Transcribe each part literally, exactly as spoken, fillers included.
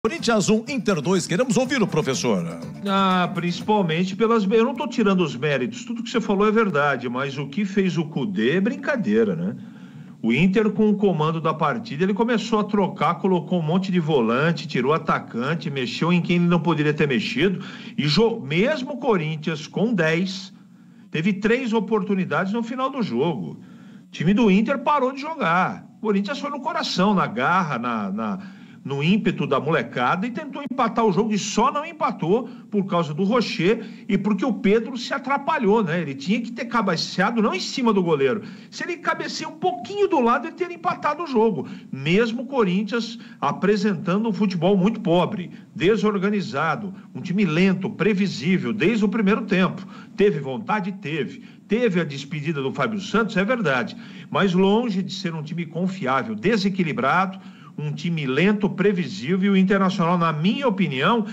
Corinthians um, Inter dois, queremos ouvir o professor. Ah, principalmente pelas... Eu não estou tirando os méritos, tudo que você falou é verdade, mas o que fez o Cudê é brincadeira, né? O Inter, com o comando da partida, ele começou a trocar, colocou um monte de volante, tirou atacante, mexeu em quem ele não poderia ter mexido, e mesmo o Corinthians com dez, teve três oportunidades no final do jogo. O time do Inter parou de jogar. O Corinthians foi no coração, na garra, na... na... no ímpeto da molecada e tentou empatar o jogo e só não empatou por causa do Rocher e porque o Pedro se atrapalhou, né? Ele tinha que ter cabeceado não em cima do goleiro. Se ele cabeceia um pouquinho do lado, ele teria empatado o jogo. Mesmo o Corinthians apresentando um futebol muito pobre, desorganizado, um time lento, previsível desde o primeiro tempo. Teve vontade? Teve. Teve a despedida do Fábio Santos, é verdade. Mas longe de ser um time confiável, desequilibrado, um time lento, previsível, e o Internacional, na minha opinião,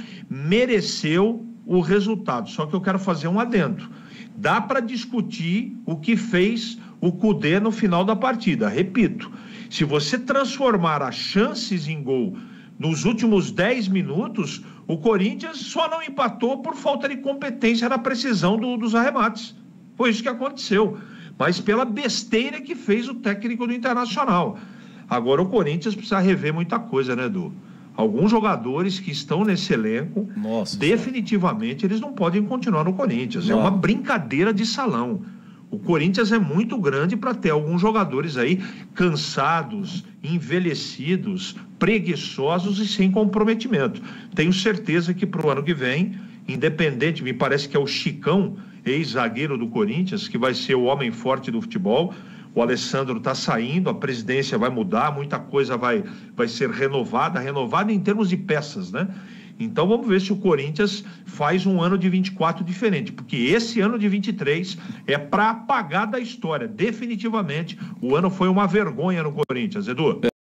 mereceu o resultado. Só que eu quero fazer um adendo. Dá para discutir o que fez o Cudê no final da partida. Repito, se você transformar as chances em gol nos últimos dez minutos, o Corinthians só não empatou por falta de competência na precisão do, dos arremates. Foi isso que aconteceu. Mas pela besteira que fez o técnico do Internacional. Agora o Corinthians precisa rever muita coisa, né, Edu? Alguns jogadores que estão nesse elenco, Nossa, definitivamente eles não podem continuar no Corinthians. Não. É uma brincadeira de salão. O Corinthians é muito grande para ter alguns jogadores aí cansados, envelhecidos, preguiçosos e sem comprometimento. Tenho certeza que para o ano que vem, independente, me parece que é o Chicão, ex-zagueiro do Corinthians, que vai ser o homem forte do futebol. O Alessandro está saindo, a presidência vai mudar, muita coisa vai, vai ser renovada, renovada em termos de peças, né? Então vamos ver se o Corinthians faz um ano de vinte e quatro diferente, porque esse ano de vinte e três é para apagar da história. Definitivamente, o ano foi uma vergonha no Corinthians, Edu.